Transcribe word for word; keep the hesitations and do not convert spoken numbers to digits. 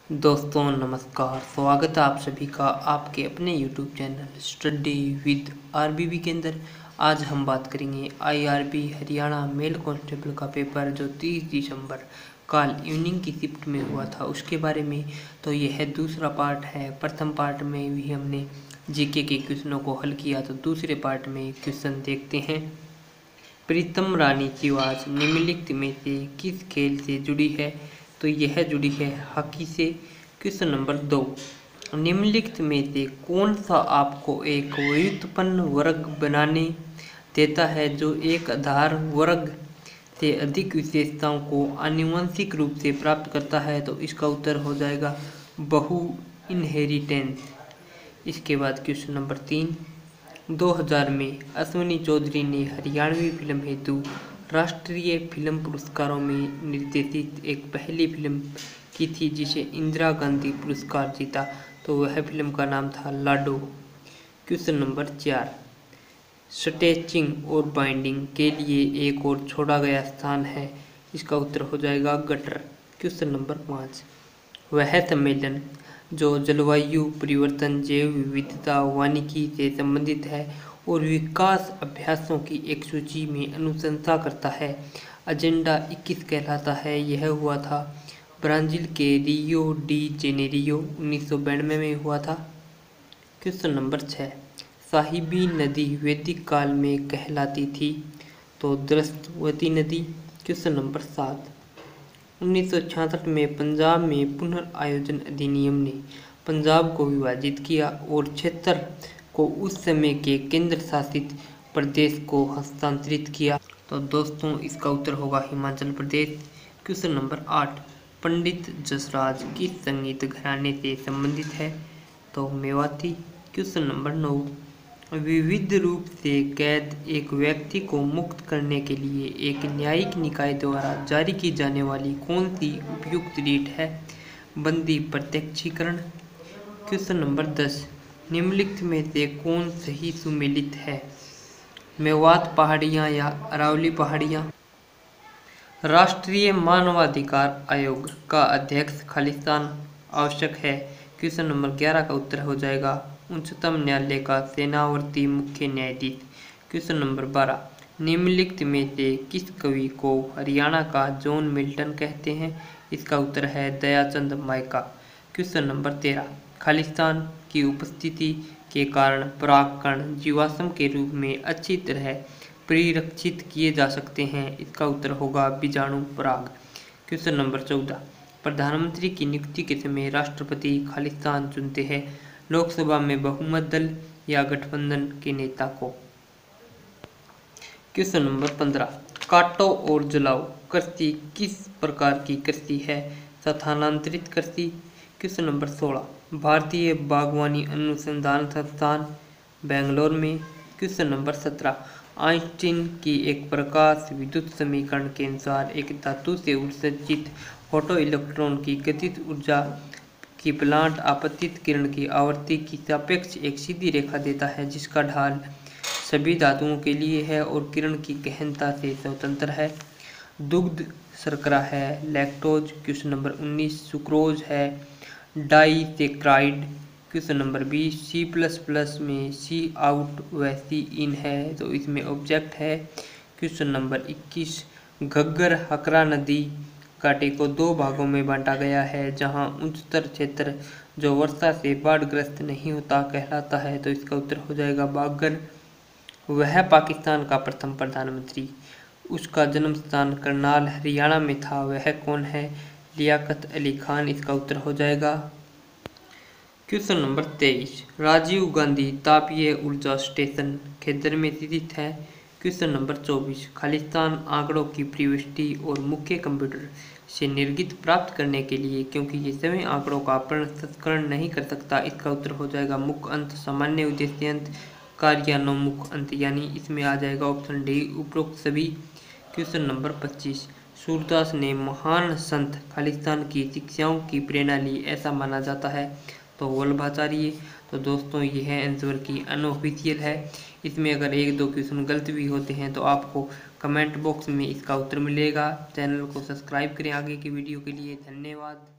दोस्तों नमस्कार, स्वागत है आप सभी का आपके अपने YouTube channel study with RBB के अंदर। आज हम बात करेंगे आईआरबी हरियाणा मेल कांस्टेबल का पेपर जो तीस दिसंबर कल इवनिंग की शिफ्ट में हुआ था उसके बारे में। तो यह दूसरा पार्ट है। प्रथम पार्ट में भी हमने जीके के क्वेश्चनों को हल किया, तो दूसरे पार्ट में क्वेश्चन देखते हैं। प्रीतम रानी की आवाज निम्नलिखित में से किस खेल से जुड़ी है? तो यह जुड़ी है हॉकी से। क्वेश्चन नंबर दो, निम्नलिखित में से कौन सा आपको एक व्युत्पन्न वर्ग बनाने देता है जो एक आधार वर्ग से अधिक विशेषताओं को आनुवंशिक रूप से प्राप्त करता है? तो इसका उत्तर हो जाएगा बहु इनहेरिटेंस। इसके बाद क्वेश्चन नंबर तीन, दो हज़ार में अश्विनी चौधरी ने हरियाणवी फिल्म हेतु राष्ट्रीय फिल्म पुरस्कारों में निर्देशित एक पहली फिल्म की थी जिसे इंदिरा गांधी पुरस्कार जीता। तो वह फिल्म का नाम था लाडो। क्वेश्चन नंबर चार, स्टिचिंग और बाइंडिंग के लिए एक और छोड़ा गया स्थान है। इसका उत्तर हो जाएगा गटर। क्वेश्चन नंबर पाँच, वह सम्मेलन जो जलवायु परिवर्तन, जैव विविधता, वानिकी से संबंधित है और विकास अभ्यासों की एक सूची में अनुशंसा करता है, एजेंडा इक्कीस कहलाता है। यह हुआ था ब्राज़ील के रियो डी जेनेरियो उन्नीस सौ बानवे में हुआ था। क्वेश्चन नंबर छः, साहिबी नदी वैदिक काल में कहलाती थी? तो द्रस्तवती नदी। क्वेश्चन नंबर सात, उन्नीस सौ छियासठ में पंजाब में पुनर्आयोजन अधिनियम ने पंजाब को विभाजित किया और क्षेत्र को उस समय के केंद्र शासित प्रदेश को हस्तांतरित किया। तो दोस्तों इसका उत्तर होगा हिमाचल प्रदेश। क्वेश्चन नंबर आठ, पंडित जसराज किस संगीत घराने से संबंधित है? तो मेवाती। क्वेश्चन नंबर नौ, विविध रूप से कैद एक व्यक्ति को मुक्त करने के लिए एक न्यायिक निकाय द्वारा जारी की जाने वाली कौन सी उपयुक्त रीट है? बंदी प्रत्यक्षीकरण। क्वेश्चन नंबर दस, निम्नलिखित में से कौन सही सुमेलित है? मेवात पहाड़ियाँ या अरावली पहाड़ियाँ? राष्ट्रीय मानवाधिकार आयोग का अध्यक्ष खालिस्तान आवश्यक है। क्वेश्चन नंबर ग्यारह का उत्तर हो जाएगा उच्चतम न्यायालय का सेनावर्ती मुख्य न्यायाधीश। क्वेश्चन नंबर बारह, निम्नलिखित में से किस कवि को हरियाणा का जॉन मिल्टन कहते हैं? इसका उत्तर है दयाचंद मायका। क्वेश्चन नंबर तेरह, खालिस्तान की उपस्थिति के कारण परागकण जीवाश्म के रूप में अच्छी तरह परिरक्षित किए जा सकते हैं। इसका उत्तर होगा बीजाणु पराग। क्वेश्चन नंबर चौदह, प्रधानमंत्री की नियुक्ति के समय राष्ट्रपति खालिस्तान चुनते हैं, लोकसभा में बहुमत दल या गठबंधन के नेता को? क्वेश्चन नंबर पंद्रह, काटो और जलाओ कृषि किस प्रकार की कृषि है? स्थानांतरित कृषि। क्वेश्चन नंबर सोलह, भारतीय बागवानी अनुसंधान संस्थान बेंगलोर में। क्वेश्चन नंबर सत्रह, आइंस्टीन की एक प्रकाश विद्युत समीकरण के अनुसार एक धातु से उत्सर्जित फोटो इलेक्ट्रॉन की गतिज ऊर्जा की प्लांट आपतित किरण की आवृत्ति की सापेक्ष एक सीधी रेखा देता है जिसका ढाल सभी धातुओं के लिए है और किरण की गहनता से स्वतंत्र है। दुग्ध शर्करा है लैक्टोज। क्वेश्चन नंबर उन्नीस, सुक्रोज है डाइसेक्राइड। क्वेश्चन नंबर बीस, सी प्लस प्लस में सी आउट व सी इन है तो इसमें ऑब्जेक्ट है। क्वेश्चन नंबर इक्कीस, घग्गर हकरा नदी घाटी को दो भागों में बांटा गया है जहां उच्चतर क्षेत्र जो वर्षा से बाढ़ग्रस्त नहीं होता कहलाता है। तो इसका उत्तर हो जाएगा बागर। वह पाकिस्तान का प्रथम प्रधानमंत्री, उसका जन्म स्थान करनाल हरियाणा में था, वह कौन है? लियाकत अली खान। इसका उत्तर हो जाएगा। क्वेश्चन नंबर तेईस, राजीव गांधी तापीय ऊर्जा स्टेशन खेतर में स्थित है। क्वेश्चन नंबर चौबीस, खालिस्तान आंकड़ों की प्रविष्टि और मुख्य कंप्यूटर से निर्गत प्राप्त करने के लिए क्योंकि ये सभी आंकड़ों का प्रसंस्करण नहीं कर सकता। इसका उत्तर हो जाएगा मुख्य अंत, सामान्य उद्देश्य अंत, कार्यान्वमुख अंत, यानी इसमें आ जाएगा ऑप्शन डी उपरोक्त सभी। क्वेश्चन नंबर पच्चीस, सूरदास ने महान संत खालिस्तान की शिक्षाओं की प्रेरणा ली ऐसा माना जाता है। तो वल्लभाचार्य। तो दोस्तों यह आंसर की अनऑफिशियल है। इसमें अगर एक दो क्वेश्चन गलत भी होते हैं तो आपको कमेंट बॉक्स में इसका उत्तर मिलेगा। चैनल को सब्सक्राइब करें आगे की वीडियो के लिए। धन्यवाद।